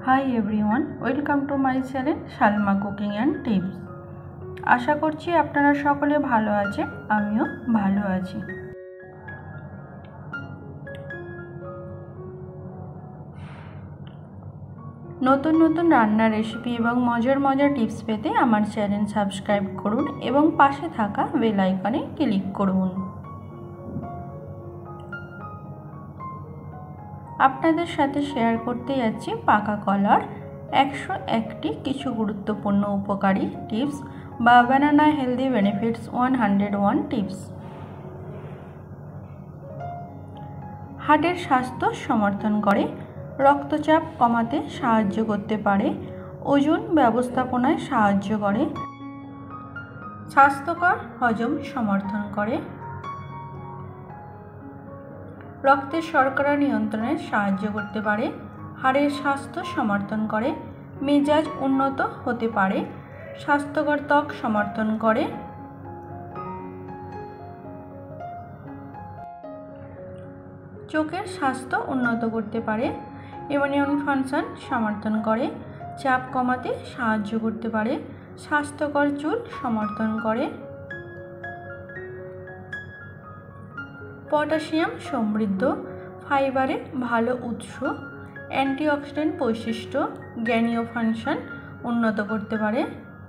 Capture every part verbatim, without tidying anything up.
High everyone, welcome to my channel Salma cooking and tips. আশা করছি আপনারা সকলে ভালো আছেন, আমিও ভালো আছি। নতুন নতুন রান্নার রেসিপি এবং মজার মজার টিপস পেতে আমার চ্যানেল সাবস্ক্রাইব করুন এবং পাশে থাকা বেল আইকনে ক্লিক করুন। আপনাদের সাথে শেয়ার করতে যাচ্ছি পাকা কলার একশো একটি কিছু গুরুত্বপূর্ণ উপকারী টিপস বা banana healthy benefits one hundred one tips. হার্টের স্বাস্থ্য সমর্থন করে, রক্তচাপ কমাতে সাহায্য করতে পারে, ওজন ব্যবস্থাপনায় সাহায্য করে, স্বাস্থ্যকর হজম সমর্থন করে, রক্তের শর্করা নিয়ন্ত্রণে সাহায্য করতে পারে, হাড়ের স্বাস্থ্য সমর্থন করে, মেজাজ উন্নত হতে পারে, স্বাস্থ্যকর ত্বক সমর্থন করে, চোখের স্বাস্থ্য উন্নত করতে পারে, ইমিউন ফাংশন সমর্থন করে, চাপ কমাতে সাহায্য করতে পারে, স্বাস্থ্যকর চুল সমর্থন করে, পটাশিয়াম সমৃদ্ধ, ফাইবারে ভালো উৎস, অ্যান্টিঅক্সিডেন্ট বৈশিষ্ট্য, গ্যানীয় ফাংশন উন্নত করতে পারে,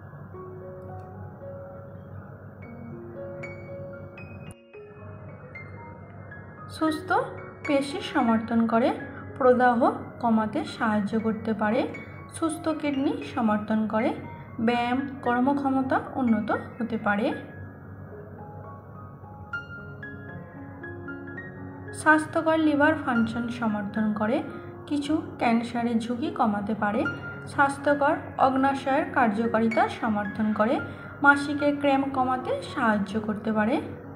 সুস্থ পেশি সমর্থন করে, প্রদাহ কমাতে সাহায্য করতে পারে, সুস্থ কিডনি সমর্থন করে, ব্যায়াম কর্মক্ষমতা উন্নত হতে পারে, স্বাস্থ্যকর লিভার ফাংশন সমর্থন করে, কিছু ক্যান্সারের ঝুঁকি কমাতে পারে, স্বাস্থ্যকর অগ্ন্যাশয়ের কার্যকারিতা সমর্থন করে, মাসিকের ক্র্যাম্প কমাতে সাহায্য করতে পারে,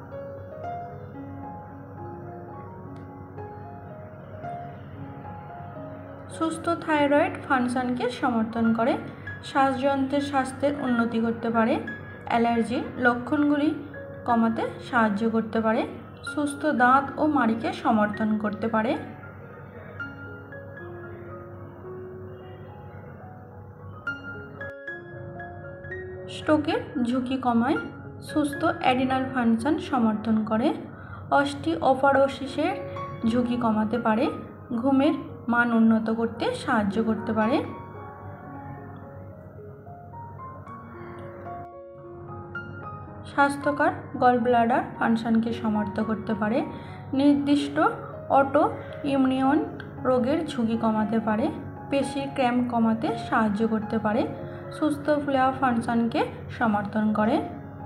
সুস্থ থাইরয়েড ফাংশনকে সমর্থন করে, শ্বাসযন্ত্রের স্বাস্থ্যের উন্নতি করতে পারে, অ্যালার্জির লক্ষণগুলি কমাতে সাহায্য করতে পারে, সুস্থ দাঁত ও মাড়িকে সমর্থন করতে পারে, স্ট্রোকের ঝুঁকি কমায়, সুস্থ অ্যাডিনাল ফাংশন সমর্থন করে, অস্টিওপরোসিসের ঝুঁকি কমাতে পারে, ঘুমের মান উন্নত করতে সাহায্য করতে পারে, স্বাস্থ্যকর গলব্লাডার ফাংশনকে সমর্থন করতে পারে, নির্দিষ্ট অটো ইমিউন রোগের ঝুঁকি কমাতে পারে, পেশির ক্র্যাম্প কমাতে সাহায্য করতে পারে, সুস্থ লিভার ফাংশনকে সমর্থন করে,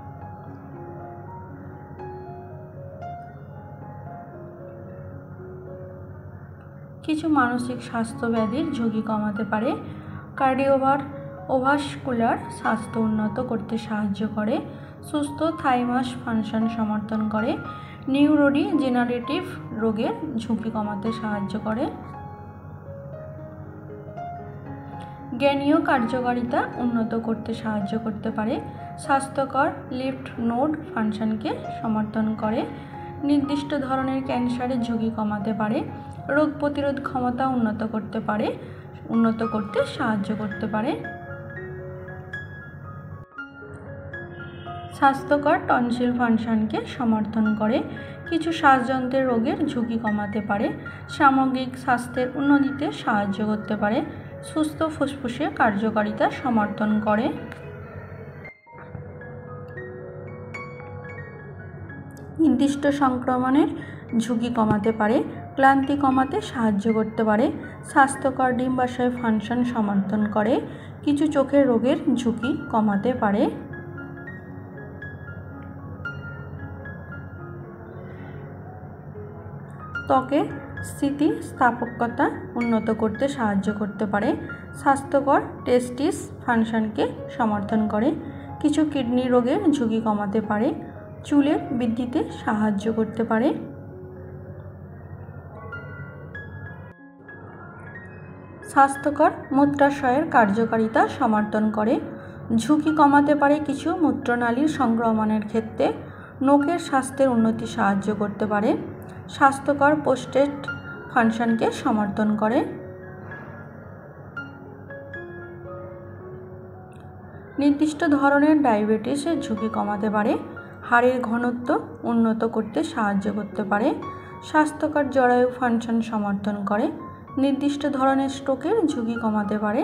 কিছু মানসিক স্বাস্থ্য ব্যাধির ঝুঁকি কমাতে পারে, কার্ডিওভার ওভাসকুলার স্বাস্থ্য উন্নত করতে সাহায্য করে, সুস্থ থাইমাস ফাংশন সমর্থন করে, নিউরোডিজেনারেটিভ রোগের ঝুঁকি কমাতে সাহায্য করে, জ্ঞানীয় কার্যকারিতা উন্নত করতে সাহায্য করতে পারে, স্বাস্থ্যকর লিম্ফ নোড ফাংশনকে সমর্থন করে, নির্দিষ্ট ধরনের ক্যান্সারের ঝুঁকি কমাতে পারে, রোগ প্রতিরোধ ক্ষমতা উন্নত করতে পারে উন্নত করতে সাহায্য করতে পারে, স্বাস্থ্যকর টনসিল ফাংশনকে সমর্থন করে, কিছু শ্বাসযন্ত্রের রোগের ঝুঁকি কমাতে পারে, সামগ্রিক স্বাস্থ্যের উন্নতিতে সাহায্য করতে পারে, সুস্থ ফুসফুসের কার্যকারিতা সমর্থন করে, নির্দিষ্ট সংক্রমণের ঝুঁকি কমাতে পারে, ক্লান্তি কমাতে সাহায্য করতে পারে, স্বাস্থ্যকর ডিম্বাশয় ফাংশন সমর্থন করে, কিছু চোখের রোগের ঝুঁকি কমাতে পারে, ত্বকের স্থিতিস্থাপকতা উন্নত করতে সাহায্য করতে পারে, স্বাস্থ্যকর টেস্টিস ফাংশনকে সমর্থন করে, কিছু কিডনি রোগের ঝুঁকি কমাতে পারে, চুলের বৃদ্ধিতে সাহায্য করতে পারে, স্বাস্থ্যকর মূত্রাশয়ের কার্যকারিতা সমর্থন করে, ঝুঁকি কমাতে পারে, কিছু মূত্রনালীর সংক্রমণের ক্ষেত্রে নখের স্বাস্থ্যের উন্নতি সাহায্য করতে পারে, স্বাস্থ্যকর প্রোস্টেট ফাংশনকে সমর্থন করে, নির্দিষ্ট ধরনের ডায়াবেটিসের ঝুঁকি কমাতে পারে। হাড়ের ঘনত্ব উন্নত করতে সাহায্য করতে পারে। স্বাস্থ্যকর জরায়ু ফাংশন সমর্থন করে। নির্দিষ্ট ধরনের স্ট্রোকের ঝুঁকি কমাতে পারে।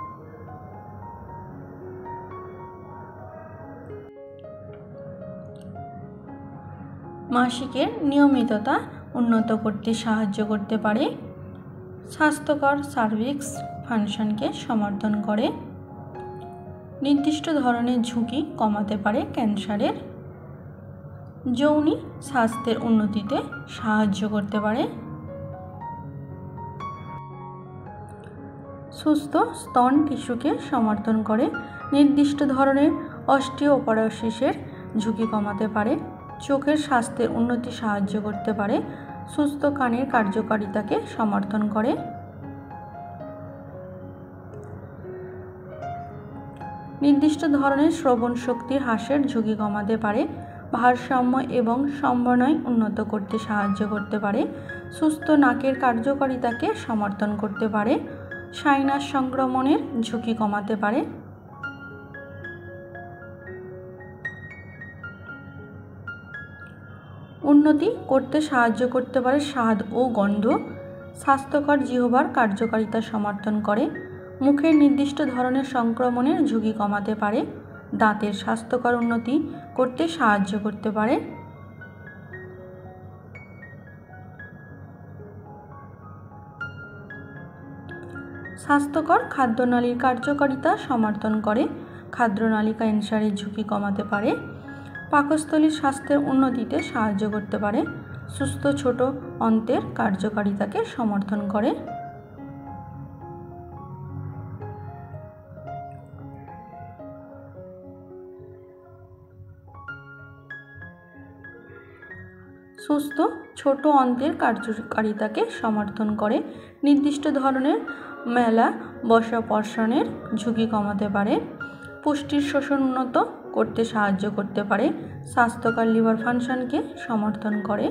মাসিকের নিয়মিততা উন্নত করতে সাহায্য করতে পারে। স্বাস্থ্যকর সার্ভিক্স ফাংশনকে সমর্থন করে। নির্দিষ্ট ধরনের ঝুঁকি কমাতে পারে ক্যান্সারের। যৌনি স্বাস্থ্যের উন্নতিতে সাহায্য করতে পারে। সুস্থ স্তন টিস্যুকে সমর্থন করে। নির্দিষ্ট ধরনের অস্টিওপরোসিসের ঝুঁকি কমাতে পারে। চোখের স্বাস্থ্যের উন্নতি সাহায্য করতে পারে। সুস্থ কানের কার্যকারিতাকে সমর্থন করে। নির্দিষ্ট ধরনের শ্রবণ শক্তির হ্রাসের ঝুঁকি কমাতে পারে। ভারসাম্য এবং সমন্বয় উন্নত করতে সাহায্য করতে পারে। সুস্থ নাকের কার্যকারিতাকে সমর্থন করতে পারে। সাইনাস সংক্রমণের ঝুঁকি কমাতে পারে। উন্নতি করতে সাহায্য করতে পারে স্বাদ ও গন্ধ। স্বাস্থ্যকর জিহ্বার কার্যকারিতা সমর্থন করে। মুখের নির্দিষ্ট ধরনের সংক্রমণের ঝুঁকি কমাতে পারে। দাঁতের স্বাস্থ্যকর উন্নতি করতে সাহায্য করতে পারে। স্বাস্থ্যকর খাদ্যনালীর কার্যকারিতা সমর্থন করে। খাদ্যনালী ক্যান্সারের ঝুঁকি কমাতে পারে। পাকস্থলীর স্বাস্থ্যের উন্নতিতে সাহায্য করতে পারে। সুস্থ ছোট অন্ত্রের কার্যকারিতাকে সমর্থন করে। সুস্থ ছোট অন্ত্রের কার্যকারিতাকে সমর্থন করে। নির্দিষ্ট ধরনের মেলা বসাপর্ষণের ঝুঁকি কমাতে পারে। পুষ্টির শোষণ উন্নত করতে সাহায্য করতে পারে। স্বাস্থ্যকর লিভার ফাংশনকে সমর্থন করে।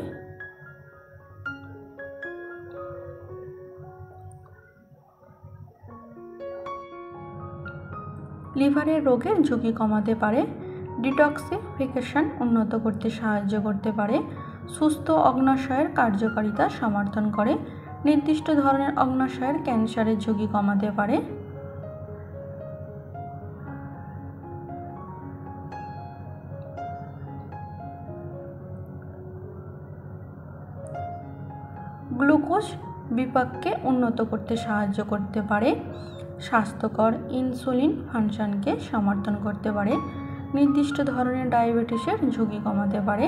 লিভারের রোগের ঝুঁকি কমাতে পারে। ডিটক্সিফিকেশন উন্নত করতে সাহায্য করতে পারে। সুস্থ অগ্ন্যাশয়ের কার্যকারিতা সমর্থন করে। নির্দিষ্ট ধরনের অগ্ন্যাশয়ের ক্যান্সারের ঝুঁকি কমাতে পারে। গ্লুকোজ বিপাককে উন্নত করতে সাহায্য করতে পারে। স্বাস্থ্যকর ইনসুলিন ফাংশনকে সমর্থন করতে পারে। নির্দিষ্ট ধরনের ডায়াবেটিসের ঝুঁকি কমাতে পারে।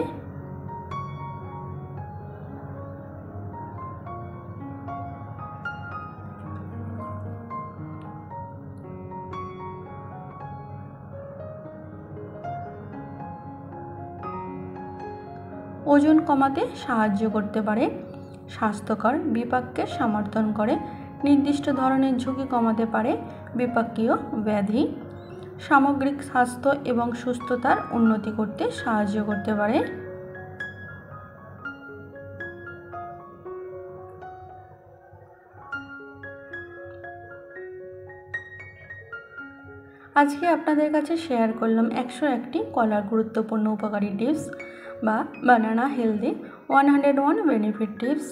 ওজন কমাতে সাহায্য করতে পারে। স্বাস্থ্যকর বিপাককে সমর্থন করে। নির্দিষ্ট ধরনের ঝুঁকি কমাতে পারে। বিপাকীয় ব্যাধি। সামগ্রিক স্বাস্থ্য এবং সুস্থতার উন্নতি করতে সাহায্য করতে পারে। আজকে আপনাদের কাছে শেয়ার করলাম একশো একটি কলার গুরুত্বপূর্ণ উপকারী টিপস বা banana healthy one hundred one benefit tips.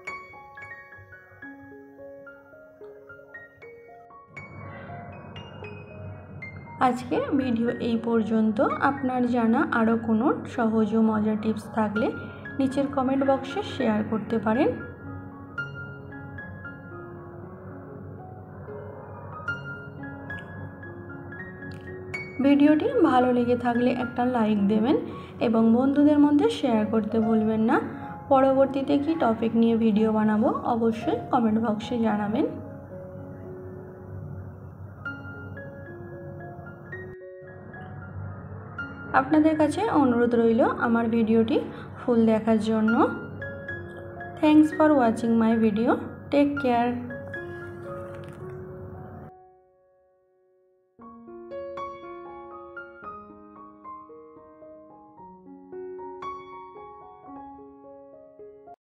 আজকে ভিডিও এই পর্যন্ত। আপনার জানা আরও কোনো সহজ ও মজার টিপস থাকলে নিচের কমেন্ট বক্সে শেয়ার করতে পারেন। ভিডিওটি ভালো লেগে থাকলে একটা লাইক দেবেন এবং বন্ধুদের মধ্যে শেয়ার করতে ভুলবেন না। পরবর্তীতে কি টপিক নিয়ে ভিডিও বানাবো অবশ্যই কমেন্ট বক্সে জানাবেন। আপনাদের কাছে অনুরোধ রইল আমার ভিডিওটি ফুল দেখার জন্য। Thanks for watching my video. Take care.